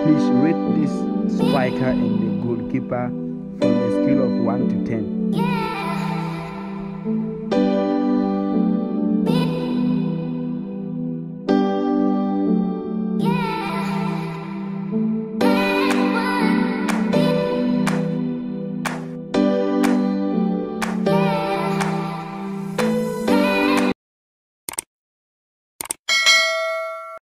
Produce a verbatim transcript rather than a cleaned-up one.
Please rate this striker and the goalkeeper from a scale of one to ten.